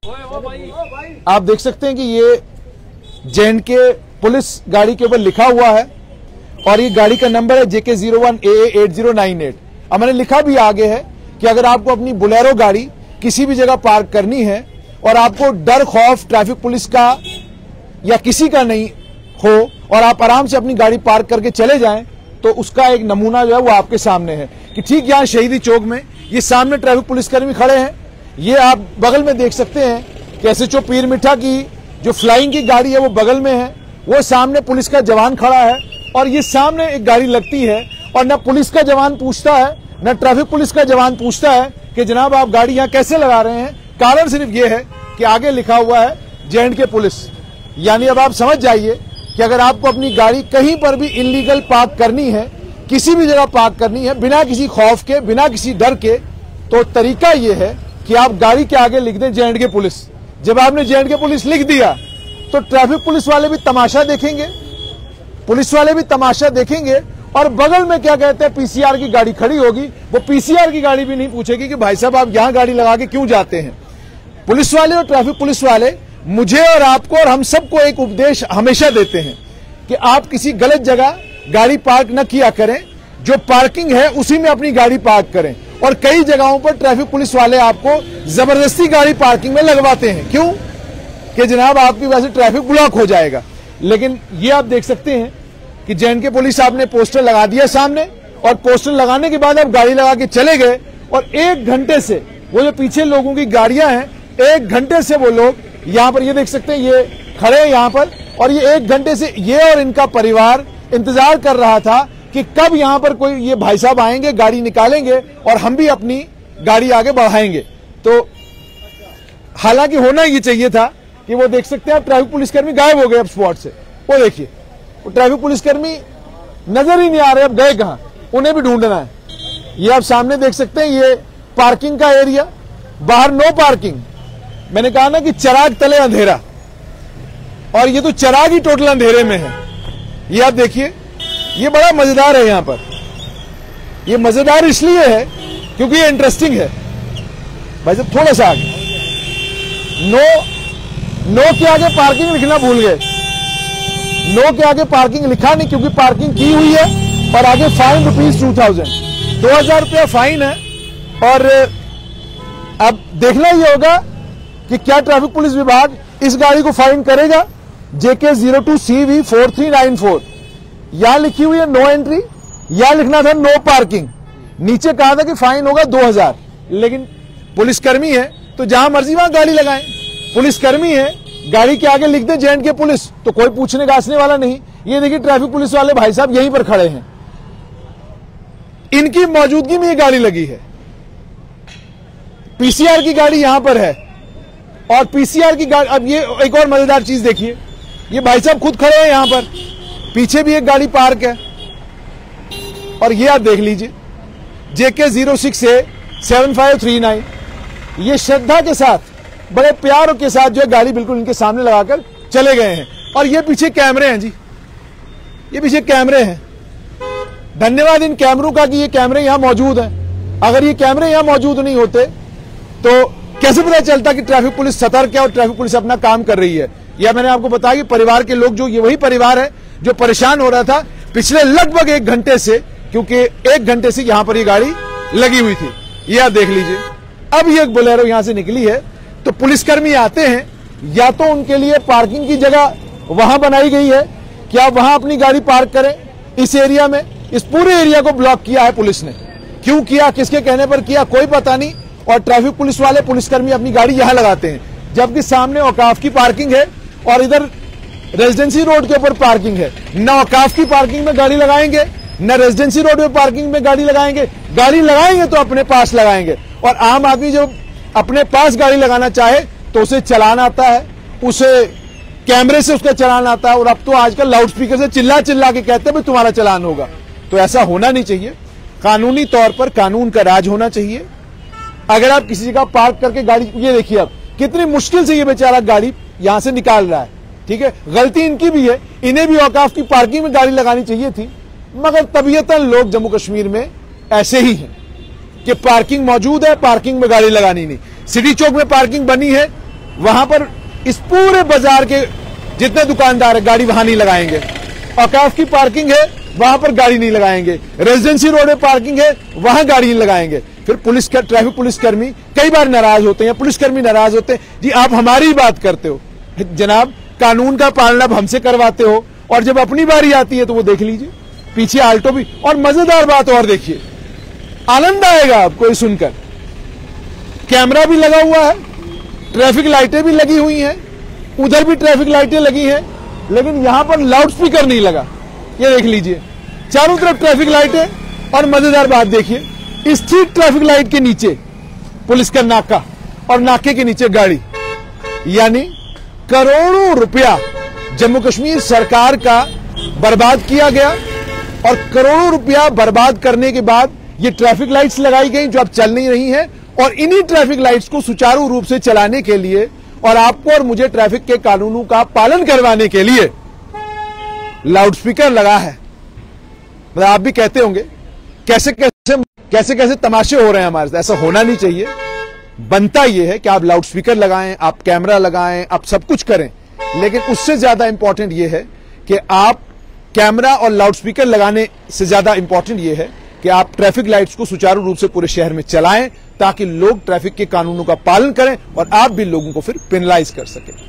आप देख सकते हैं कि ये J&K पुलिस गाड़ी के ऊपर लिखा हुआ है और ये गाड़ी का नंबर है JK01AA8098। अब मैंने लिखा भी आगे है कि अगर आपको अपनी बोलेरो गाड़ी किसी भी जगह पार्क करनी है और आपको डर खौफ ट्रैफिक पुलिस का या किसी का नहीं हो और आप आराम से अपनी गाड़ी पार्क करके चले जाएं, तो उसका एक नमूना जो है वो आपके सामने है कि ठीक यहाँ शहीदी चौक में ये सामने ट्रैफिक पुलिसकर्मी खड़े हैं। ये आप बगल में देख सकते हैं कि SHO पीर मिठा की जो फ्लाइंग की गाड़ी है वो बगल में है, वो सामने पुलिस का जवान खड़ा है और ये सामने एक गाड़ी लगती है और न पुलिस का जवान पूछता है न ट्रैफिक पुलिस का जवान पूछता है कि जनाब आप गाड़ी यहाँ कैसे लगा रहे हैं। कारण सिर्फ ये है कि आगे लिखा हुआ है J&K पुलिस। यानी अब आप समझ जाइए कि अगर आपको अपनी गाड़ी कहीं पर भी इलीगल पार्क करनी है, किसी भी जगह पार्क करनी है बिना किसी खौफ के बिना किसी डर के, तो तरीका ये है कि आप गाड़ी के आगे लिख दें J&K पुलिस। जब आपने J&K पुलिस लिख दिया तो ट्रैफिक पुलिस वाले भी तमाशा देखेंगे, पुलिस वाले भी तमाशा देखेंगे और बगल में क्या कहते हैं PCR की गाड़ी खड़ी होगी, वो PCR की गाड़ी भी नहीं पूछेगी कि भाई साहब आप यहां गाड़ी लगा के क्यों जाते हैं। पुलिस वाले और ट्रैफिक पुलिस वाले मुझे और आपको और हम सबको एक उपदेश हमेशा देते हैं कि आप किसी गलत जगह गाड़ी पार्क न किया करें, जो पार्किंग है उसी में अपनी गाड़ी पार्क करें। और कई जगहों पर ट्रैफिक पुलिस वाले आपको जबरदस्ती गाड़ी पार्किंग में लगवाते हैं, क्यों कि जनाब आपकी वजह से ट्रैफिक ब्लॉक हो जाएगा। लेकिन ये आप देख सकते हैं कि J&K पुलिस आपने पोस्टर लगा दिया सामने और पोस्टर लगाने के बाद आप गाड़ी लगा के चले गए और 1 घंटे से वो जो पीछे लोगों की गाड़ियां हैं 1 घंटे से वो लोग यहाँ पर ये देख सकते हैं ये खड़े हैं यहाँ पर और ये 1 घंटे से ये और इनका परिवार इंतजार कर रहा था कि कब यहाँ पर कोई ये भाई साहब आएंगे, गाड़ी निकालेंगे और हम भी अपनी गाड़ी आगे बढ़ाएंगे। तो हालांकि होना ये चाहिए था कि वो देख सकते हैं आप ट्रैफिक पुलिसकर्मी गायब हो गए अब स्पॉट से। वो देखिए वो ट्रैफिक पुलिसकर्मी नजर ही नहीं आ रहे, अब गए कहाँ, उन्हें भी ढूंढना है। ये आप सामने देख सकते हैं ये पार्किंग का एरिया, बाहर नो पार्किंग। मैंने कहा ना कि चिराग तले अंधेरा, और ये तो चिराग ही टोटल अंधेरे में है। ये आप देखिए ये बड़ा मजेदार है। यहाँ पर ये मजेदार इसलिए है क्योंकि ये इंटरेस्टिंग है। भाई साहब थोड़ा सा आगे, नो के आगे पार्किंग लिखना भूल गए। नो के आगे पार्किंग लिखा नहीं क्योंकि पार्किंग की हुई है और आगे फाइन ₹2000 रुपया फाइन है। और अब देखना ये होगा कि क्या ट्रैफिक पुलिस विभाग इस गाड़ी को फाइन करेगा। JK02CV4394 यहां लिखी हुई है नो एंट्री, यहां लिखना था नो पार्किंग, नीचे कहा था कि फाइन होगा 2000। लेकिन पुलिसकर्मी है तो जहां मर्जी वहां गाड़ी लगाएं। पुलिसकर्मी है, गाड़ी के आगे लिख दे J&K पुलिस तो कोई पूछने गाछने वाला नहीं। ये देखिए ट्रैफिक पुलिस वाले भाई साहब यहीं पर खड़े हैं, इनकी मौजूदगी में ये गाड़ी लगी है। PCR की गाड़ी यहां पर है और PCR की गाड़ी। अब ये एक और मजेदार चीज देखिए, ये भाई साहब खुद खड़े हैं यहां पर, पीछे भी एक गाड़ी पार्क है और ये आप देख लीजिए JK06A7539। ये श्रद्धा के साथ बड़े प्यार के साथ जो है गाड़ी बिल्कुल इनके सामने लगाकर चले गए हैं। और ये पीछे कैमरे हैं जी, ये पीछे कैमरे हैं। धन्यवाद इन कैमरों का कि ये कैमरे यहां मौजूद हैं। अगर ये कैमरे यहां मौजूद नहीं होते तो कैसे पता चलता कि ट्रैफिक पुलिस सतर्क है और ट्रैफिक पुलिस अपना काम कर रही है। यह मैंने आपको बताया कि परिवार के लोग जो ये वही परिवार है जो परेशान हो रहा था पिछले लगभग 1 घंटे से, क्योंकि 1 घंटे से यहां पर ये गाड़ी लगी हुई थी। ये आप देख लीजिए, अब ये बोलेरो यहां से निकली है तो पुलिसकर्मी आते हैं, या तो उनके लिए पार्किंग की जगह वहां बनाई गई है कि आप वहां अपनी गाड़ी पार्क करें। इस एरिया में, इस पूरे एरिया को ब्लॉक किया है पुलिस ने। क्यों किया, किसके कहने पर किया, कोई पता नहीं। और ट्रैफिक पुलिस वाले पुलिसकर्मी अपनी गाड़ी यहां लगाते हैं, जबकि सामने औकाफ की पार्किंग है और इधर रेजिडेंसी रोड के ऊपर पार्किंग है। न औकाफ की पार्किंग में गाड़ी लगाएंगे न रेजिडेंसी रोड में पार्किंग में गाड़ी लगाएंगे। गाड़ी लगाएंगे तो अपने पास लगाएंगे। और आम आदमी जो अपने पास गाड़ी लगाना चाहे तो उसे चलान आता है, उसे कैमरे से उसका चलान आता है। और अब तो आजकल लाउडस्पीकर से चिल्ला चिल्ला के कहते हैं भाई तुम्हारा चलान होगा। तो ऐसा होना नहीं चाहिए। कानूनी तौर पर कानून का राज होना चाहिए। अगर आप किसी जगह पार्क करके गाड़ी, ये देखिए अब कितनी मुश्किल से ये बेचारा गाड़ी यहां से निकाल रहा है, ठीक है, गलती इनकी भी है। इन्हें भी औकाफ की पार्किंग में गाड़ी लगानी चाहिए थी, मगर तबीयतन लोग जम्मू कश्मीर में ऐसे ही हैं कि पार्किंग मौजूद है, पार्किंग में गाड़ी लगानी नहीं। सिटी चौक में पार्किंग बनी है, वहां पर इस पूरे बाजार के जितने दुकानदार है गाड़ी वहां नहीं लगाएंगे। औकाफ की पार्किंग है वहां पर गाड़ी नहीं लगाएंगे। रेजिडेंसी रोड में पार्किंग है वहां गाड़ी नहीं लगाएंगे। फिर ट्रैफिक पुलिसकर्मी कई बार नाराज होते हैं, पुलिसकर्मी नाराज होते हैं, जी आप हमारी बात करते हो, जनाब कानून का पालन हमसे करवाते हो, और जब अपनी बारी आती है तो वो देख लीजिए पीछे आल्टो भी। और मजेदार बात और देखिए, आनंद आएगा आपको ये सुनकर, कैमरा भी लगा हुआ है, ट्रैफिक लाइटें भी लगी हुई हैं, उधर भी ट्रैफिक लाइटें लगी हैं, लेकिन यहां पर लाउड स्पीकर नहीं लगा। ये देख लीजिए चारों तरफ ट्रैफिक लाइटें, और मजेदार बात देखिए, स्ट्रीट ट्रैफिक लाइट के नीचे पुलिस का नाका और नाके के नीचे गाड़ी। यानी करोड़ों रुपया जम्मू कश्मीर सरकार का बर्बाद किया गया, और करोड़ों रुपया बर्बाद करने के बाद ये ट्रैफिक लाइट्स लगाई गई जो अब चल नहीं रही हैं, और इन्हीं ट्रैफिक लाइट्स को सुचारू रूप से चलाने के लिए और आपको और मुझे ट्रैफिक के कानूनों का पालन करवाने के लिए लाउड स्पीकर लगा है। मतलब आप भी कहते होंगे कैसे कैसे तमाशे हो रहे हैं हमारे साथ। ऐसा होना नहीं चाहिए। बनता यह है कि आप लाउड स्पीकर लगाएं, आप कैमरा लगाएं, आप सब कुछ करें, लेकिन उससे ज्यादा इंपॉर्टेंट यह है कि आप कैमरा और लाउड स्पीकर लगाने से ज्यादा इंपॉर्टेंट यह है कि आप ट्रैफिक लाइट्स को सुचारू रूप से पूरे शहर में चलाएं, ताकि लोग ट्रैफिक के कानूनों का पालन करें और आप भी लोगों को फिर पेनलाइज कर सकें।